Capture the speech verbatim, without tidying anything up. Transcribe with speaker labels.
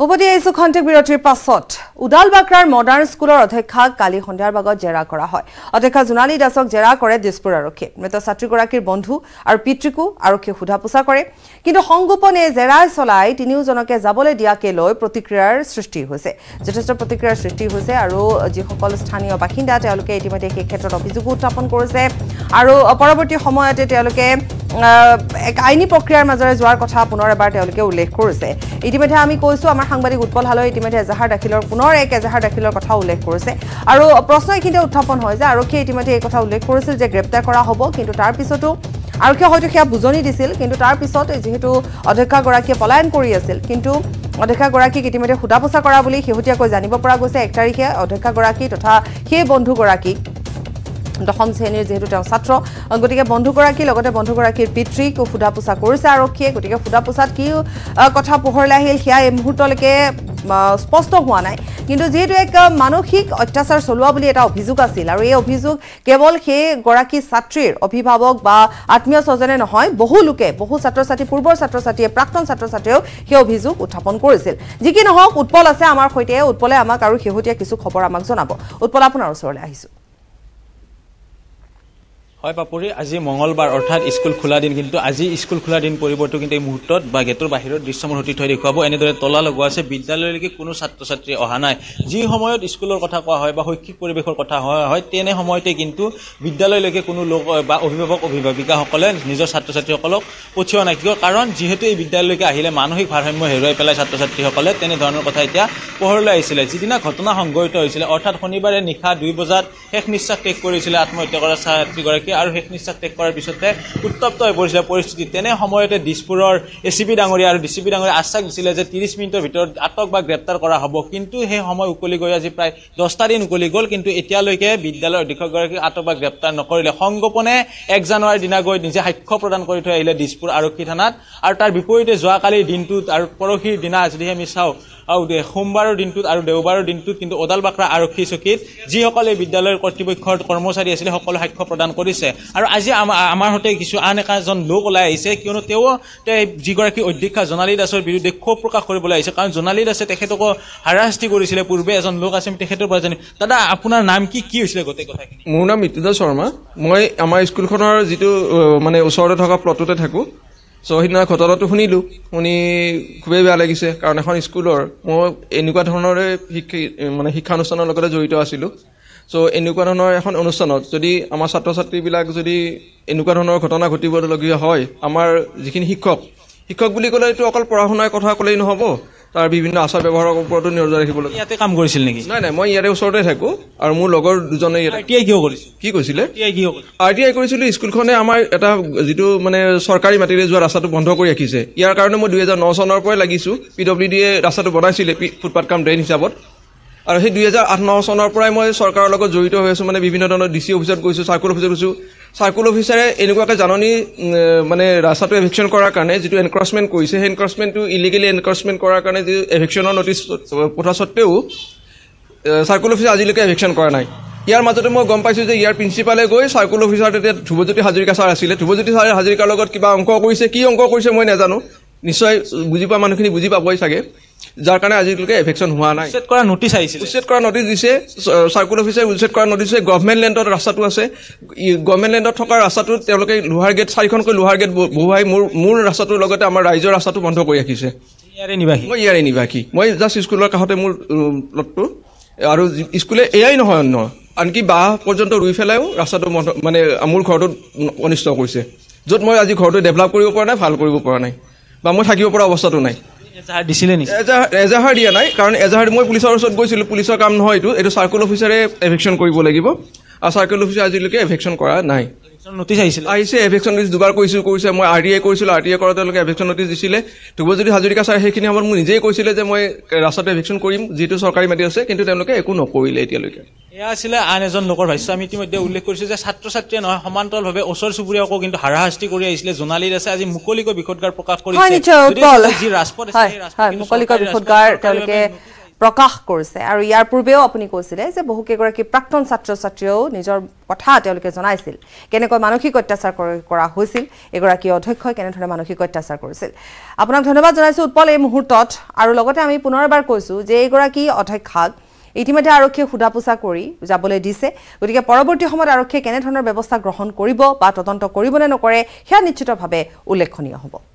Speaker 1: উভতি আহিছো খন্তেক বিৰতিৰ পাছত উদালবাক্ৰাৰ মডাৰ্ণ স্কুলৰ অধ্যক্ষাক কালি সন্ধিয়াৰ ভাগত জেৰা কৰা হয়। অধ্যক্ষা জোনালী দাসক জেৰা কৰে দিছপুৰ আৰক্ষীয়ে। মৃত ছাত্ৰীগৰাকীৰ বন্ধু আৰু পিতৃকো আৰক্ষীয়ে সোধা পোছা কৰে। কিন্তু সংগোপনে জেৰাই চলাই তিনিওজনকে যাবলৈ দিয়াকে লৈ প্ৰতিক্ৰিয়াৰ সৃষ্টি হৈছে। যথেষ্ট প্ৰতিক্ৰিয়াৰ সৃষ্টি হৈছে আৰু যিসকল স্থানীয় বাসিন্দা তেওঁলোকে ইতিমধ্যে সেই ক্ষেত্ৰত অভিযোগ উত্থাপন কৰিছে আৰু পৰৱৰ্তী সময়তে তেওঁলোকে এক আইনী প্ৰক্ৰিয়াৰ মাজৰে যোৱাৰ কথা পুনৰ এবাৰ তেওঁলোকে উল্লেখ কৰিছে। ইতিমধ্যে আমি কৈছো আমাৰ সাংবাদিক উৎপল হালৈ ইতিমধ্যে এজাহাৰ দাখিলৰ পুনৰ এক এজাহাৰ দাখিলৰ কথা উল্লেখ কৰিছে আৰু প্ৰশ্ন এইখিনিতে উত্থাপন হয় যে আৰক্ষীয়ে ইতিমধ্যে এই কথা উল্লেখ কৰিছিল যে গ্ৰেপ্তাৰ কৰা হ'ব, কিন্তু তাৰ পিছতো আৰক্ষীয়ে হয়তো সেয়া বুজনি দিছিল, কিন্তু তাৰ পিছত যিহেতু অধ্যক্ষাগৰাকীয়ে পলায়ন কৰি আছিল, কিন্তু অধ্যক্ষাগৰাকীক ইতিমধ্যে সোধা পোছা কৰা বুলি শেহতীয়াকৈ জানিব পৰা গৈছে। এক তাৰিখে অধ্যক্ষাগৰাকী তথা সেই বন্ধুগৰাকী দশম শ্ৰেণীৰ যেহেতু তেওঁ ছাত্ৰ, গতিকে বন্ধুগৰাকী লগতে বন্ধুগৰাকীৰ পিতৃক সোধা পোছা কৰিছে আৰক্ষীয়ে। গতিকে সোধা পোছাত কি কথা পোহৰলৈ আহিল সেয়া এই মুহূৰ্তলৈকে স্পষ্ট হোৱা নাই, কিন্তু যিহেতু এক মানসিক অত্যাচাৰ চলোৱা বুলি এটা অভিযোগ আছিল আৰু এই অভিযোগ কেৱল সেইগৰাকী ছাত্ৰীৰ অভিভাৱক বা আত্মীয় স্বজনে নহয়, বহু লোকে বহু ছাত্ৰ ছাত্ৰী পূৰ্বৰ ছাত্ৰ ছাত্ৰীয়ে প্ৰাক্তন ছাত্ৰ ছাত্ৰীয়েও সেই অভিযোগ উত্থাপন কৰিছিল। যি কি নহওক উৎপল আছে আমাৰ সৈতে, উৎপলে আমাক আৰু শেহতীয়া কিছু খবৰ আমাক জনাব। উৎপল, আপোনাৰ ওচৰলৈ আহিছোঁ।
Speaker 2: হয় পাপৰি, আজি মঙলবাৰ অৰ্থাৎ স্কুল খোলা দিন, কিন্তু আজি স্কুল খোলা দিন পৰিৱৰ্তন কিন্তু এই মুহূৰ্তত বা গেটৰ বাহিৰত দৃশ্যমান সতীৰ্থ দেখুৱাব। এনেদৰে তলা লগোৱা আছে, বিদ্যালয়লৈকে কোনো ছাত্ৰ ছাত্ৰী অহা নাই। যি সময়ত স্কুলৰ কথা কোৱা হয় বা শৈক্ষিক পৰিৱেশৰ কথা কোৱা হয় তেনে সময়তে কিন্তু বিদ্যালয়লৈকে কোনো লোক বা অভিভাৱক অভিভাৱিকাসকলে নিজৰ ছাত্ৰ ছাত্ৰীসকলক পঠিওৱা নাই। কিয়? কাৰণ যিহেতু এই বিদ্যালয়লৈকে আহিলে মানসিক ভাৰসাম্য হেৰুৱাই পেলাই ছাত্ৰ ছাত্ৰীসকলে তেনেধৰণৰ কথা এতিয়া পোহৰলৈ আহিছিলে। যিদিনা ঘটনা সংঘটিত হৈছিলে অৰ্থাৎ শনিবাৰে নিশা দুই বজাত শেষ নিশ্বাস ত্যাগ কৰিছিলে আত্মহত্যা কৰা ছাত্ৰীগৰাকী আৰু শেষ নিশ্বাস ত্যাগ কৰাৰ পিছতে উত্তপ্ত হৈ পৰিছিলে পৰিস্থিতি। তেনে সময়তে দিছপুৰৰ এ চি পি ডাঙৰীয়া আৰু ডি চি পি ডাঙৰীয়া আশ্বাস দিছিলে যে ত্ৰিছ মিনিটৰ ভিতৰত আটক বা গ্ৰেপ্তাৰ কৰা হ'ব, কিন্তু সেই সময় উকলি গৈ আজি প্ৰায় দহটা দিন উকলি গ'ল, কিন্তু এতিয়ালৈকে বিদ্যালয়ৰ অধীক্ষকগৰাকীক আটক বা গ্ৰেপ্তাৰ নকৰিলে। সংগোপনে এক জানুৱাৰীৰ দিনা গৈ নিজে সাক্ষ্য প্ৰদান কৰি থৈ আহিলে দিছপুৰ আৰক্ষী থানাত, আৰু তাৰ বিপৰীতে যোৱাকালিৰ দিনটোত আৰু পৰহিৰ দিনা যদি আমি চাওঁ আৰু সোমবাৰৰ দিনটোত আৰু দেওবাৰৰ দিনটোত কিন্তু ওদালবাক্ৰা আৰক্ষী চকীত যিসকলে বিদ্যালয়ৰ কৰ্তৃপক্ষৰ কৰ্মচাৰী আছিলে সকলো সাক্ষ্য প্ৰদান কৰিছে। আৰু আজি আমাৰ আমাৰ সৈতে কিছু আন এজন লোক ওলাই আহিছে, কিয়নো তেওঁ যিগৰাকী অধ্যক্ষা জোনালী দাসৰ বিৰুদ্ধে ক্ষোভ প্ৰকাশ কৰিবলৈ আহিছে, কাৰণ জোনালী দাসে তেখেতকো হাৰাশাস্তি কৰিছিলে পূৰ্বে। এজন লোক আছে, আমি তেখেতৰ পৰা জানিম। দাদা, আপোনাৰ নাম কি কি হৈছিলে গোটেই কথাখিনি?
Speaker 3: মোৰ নাম মৃত্যুঞ্জয় শৰ্মা। মই আমাৰ স্কুলখনৰ যিটো মানে ওচৰতে থকা প্লটতে থাকোঁ। চ' সেইদিনা ঘটনাটো শুনিলোঁ, শুনি খুবেই বেয়া লাগিছে, কাৰণ এখন স্কুলৰ মই এনেকুৱা ধৰণৰে শিক্ষা মানে শিক্ষানুষ্ঠানৰ লগতে জড়িত আছিলোঁ। চ' এনেকুৱা ধৰণৰ এখন অনুষ্ঠানত যদি আমাৰ ছাত্ৰ ছাত্ৰীবিলাক যদি এনেকুৱা ধৰণৰ ঘটনা ঘটিবলগীয়া হয়, আমাৰ যিখিনি শিক্ষক শিক্ষক বুলি ক'লে এইটো অকল পঢ়া শুনাৰ কথা ক'লেই নহ'ব, তাৰ বিভিন্ন আচাৰ ব্যৱহাৰৰ ওপৰতো নজৰ ৰাখিব লাগিব।
Speaker 2: ইয়াতে কাম কৰিছিল নেকি?
Speaker 3: নাই নাই, মই ইয়াতে ওচৰতে থাকোঁ আৰু মোৰ লগৰ দুজনে
Speaker 2: আৰ টি আই কিয় কৰিছিল?
Speaker 3: কি কৈছিলে?
Speaker 2: আৰ
Speaker 3: টি আই কৰিছিলোঁ। স্কুলখনে আমাৰ এটা যিটো মানে চৰকাৰী মাটিৰে যোৱা ৰাস্তাটো বন্ধ কৰি ৰাখিছে। ইয়াৰ কাৰণে মই দুহেজাৰ ন চনৰ পৰাই লাগিছোঁ। পি ডব্লিউ ডিয়ে ৰাস্তাটো বনাইছিলে ফুটপাথ কাম ড্ৰেইন হিচাপত, আৰু সেই দুহেজাৰ আঠ ন চনৰ পৰাই মই চৰকাৰৰ লগত জড়িত হৈ আছোঁ। মানে বিভিন্ন ধৰণৰ ডি চি অফিচত গৈছোঁ, চাৰ্কুল অফিচত গৈছোঁ। চাৰ্কুল অফিচাৰে এনেকুৱাকৈ জাননী মানে ৰাস্তাটো এভিকশ্যন কৰাৰ কাৰণে যিটো এনক্ৰচমেণ্ট কৰিছে, সেই এনক্ৰচমেণ্টটো ইলিগেলি এনক্ৰচমেণ্ট কৰাৰ কাৰণে যি এভিকশ্যনৰ নটিচ পঠোৱা স্বত্তেও চাৰ্কুল অফিচে আজিলৈকে এভিকশ্যন কৰা নাই। ইয়াৰ মাজতে মই গম পাইছোঁ যে ইয়াৰ প্ৰিন্সিপালে গৈ চাৰ্কুল অফিচাৰ তেতিয়া ধ্ৰুৱজ্যোতি হাজৰিকা ছাৰ আছিলে, ধ্ৰুৱজ্যোতি ছাৰ হাজৰিকাৰ লগত কিবা অংক কৰিছে। কি অংক কৰিছে মই নাজানো, নিশ্চয় বুজি পোৱা মানুহখিনি বুজি পাবই চাগে, যাৰ কাৰণে আজিলৈকে এভেকশ্যন হোৱা নাই।
Speaker 2: উচ্ছেদ কৰা নটিচ আহিছিল,
Speaker 3: উচ্ছেদ কৰা নটিচ দিছে চাৰ্কুল অফিচে। উচ্ছেদ কৰা নটিচ দিছে। গভৰ্ণমেণ্ট লেণ্ডত ৰাস্তাটো আছে, গভৰ্ণমেণ্ট লেণ্ডত থকা ৰাস্তাটোত তেওঁলোকে লোহাৰ গেট চাৰিখনকৈ লোহাৰ গেট বহুৱাই মোৰ মোৰ ৰাস্তাটোৰ লগতে আমাৰ ৰাইজৰ ৰাস্তাটো বন্ধ কৰি ৰাখিছে।
Speaker 2: ইয়াৰে নিবাসী মই
Speaker 3: ইয়াৰে নিবাসী মই জাষ্ট স্কুলৰ কাষতে মোৰ প্লটটো, আৰু স্কুলে এয়াই নহয় অন্য আনকি বাঁহ পৰ্যন্ত ৰুই পেলাইও ৰাস্তাটো মানে মোৰ ঘৰটোত অনিষ্ট কৰিছে, য'ত মই আজি ঘৰটো ডেভেলপ কৰিব পৰা নাই, ভাল কৰিব পৰা নাই, বা মই থাকিব পৰা অৱস্থাটো নাই।
Speaker 2: এজাহাৰ দিছিলে নেকি?
Speaker 3: এজাহাৰ দিয়া নাই, কাৰণ এজাহাৰ মই পুলিচৰ ওচৰত গৈছিলোঁ। পুলিচৰ কাম নহয় এইটো, এইটো চাৰ্কুল অফিচাৰে এভিকশ্যন কৰিব লাগিব, আৰু চাৰ্কুল অফিচাৰে আজিলৈকে এভিকশ্যন কৰা নাই।
Speaker 2: নটিচ আহিছিল
Speaker 3: আহিছে এভিকশ্যন নটিচ দুবাৰ কৰিছোঁ কৰিছে মই আৰ টি আই কৰিছিলোঁ। আৰ টি আই কৰা তেওঁলোকে এভিকশ্যন নটিচ দিছিলে। ধ্ৰুৱজ্যোতি হাজৰিকা ছাৰে সেইখিনি সময়ত মোক নিজেই কৈছিলে যে মই ৰাস্তাটো এভিকশ্যন কৰিম, যিটো চৰকাৰী মাটি আছে, কিন্তু তেওঁলোকে একো নকৰিলে এতিয়ালৈকে।
Speaker 2: এয়া আছিলে আন এজন লোকৰ ভাষ্য। আমি ইতিমধ্যে উল্লেখ কৰিছোঁ যে ছাত্ৰ ছাত্ৰীয়ে নহয় সমান্তৰালভাৱে ওচৰ চুবুৰীয়াকো কিন্তু হাৰাশাস্তি কৰি আহিছিলে। জোনালী দাসে আজি মুকলিকৈ বিষোদগাৰ প্ৰকাশ কৰিছে।
Speaker 1: মুকলিকৈ বিষোদগাৰ তেওঁলোকে প্ৰকাশ কৰিছে আৰু ইয়াৰ পূৰ্বেও আপুনি কৈছিলে যে বহু কেইগৰাকী প্ৰাক্তন ছাত্ৰ ছাত্ৰীয়েও নিজৰ কথা তেওঁলোকে জনাইছিল কেনেকৈ মানসিক অত্যাচাৰ কৰা হৈছিল এগৰাকী অধ্যক্ষই কেনেধৰণে মানসিক অত্যাচাৰ কৰিছিল আপোনাক ধন্যবাদ জনাইছো উৎপল এই মুহূৰ্তত আৰু লগতে আমি পুনৰ এবাৰ কৈছো যে এগৰাকী অধ্যক্ষক ইতিমধ্যে আৰক্ষীয়ে সোধা পোছা কৰি যাবলৈ দিছে গতিকে পৰৱৰ্তী সময়ত আৰক্ষীয়ে কেনেধৰণৰ ব্যৱস্থা গ্ৰহণ কৰিব বা তদন্ত কৰিব নে নকৰে সেয়া নিশ্চিতভাৱে উল্লেখনীয় হ'ব